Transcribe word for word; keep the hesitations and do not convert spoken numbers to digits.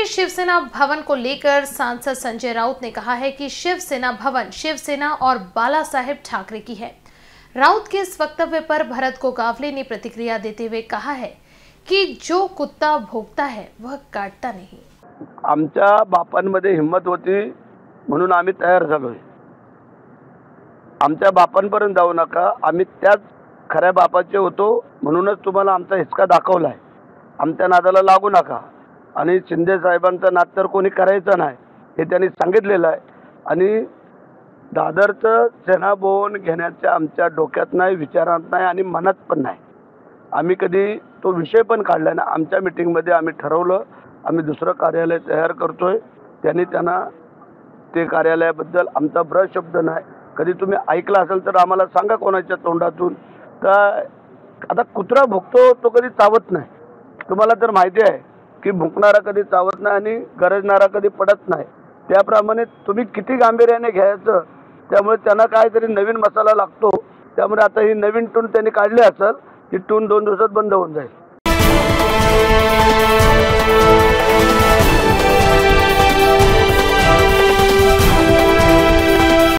शिवसेना भवन को लेकर सांसद संजय राउत ने कहा है कि शिवसेना भवन शिवसेना और बाला साहेब ठाकरे की है। राउत के इस वक्तव्य पर भरत गोगावले ने प्रतिक्रिया देते हुए कहा है कि जो कुत्ता भोगता है वह काटता नहीं। आमच्या बापांमध्ये हिम्मत होती म्हणून आम्ही तयार झालोय। आमच्या बापांपर्यंत जाऊ नका, आम्ही त्याच खऱ्या बापाचे होतो म्हणूनच तुम्हाला आमचा हिसका दाखवलाय। आमच्या नादाला लागू नका आणि शिंदे साहेबांचं नाद तर कोणी करायचं नाही हे त्यांनी सांगितलेलं आहे। आणि दादरचं सेनाभवन घेण्याच्या आमच्या डोक्यात नाही, विचारात नाही आणि मनात पण नाही। आम्ही कधी तो विषय पण काढला नाही। आमच्या मीटिंगमध्ये आम्ही ठरवलं आम्ही दुसरं कार्यालय तयार करतोय। त्यांनी त्यांना ते कार्यालयाबद्दल आमचा ब्र शब्द नाही। कधी तुम्ही ऐकला असेल तर आम्हाला सांगा कोणाच्या तोंडातून। तर आता कुत्रा भुकतो तो कधी चावत नाही। तुम्हाला तर माहिती आहे की भुंकणारा कधी चावत नाही आणि गरजणारा कधी पडत नाही। त्याप्रमाणे तुम्ही किती गांभीर्याने घ्यायचं, त्यामुळे त्यांना काहीतरी नवीन मसाला लागतो। त्यामुळे आता ही नवीन टून त्यांनी काढली असेल, ही टून दोन दिवसात बंद होऊन जाईल।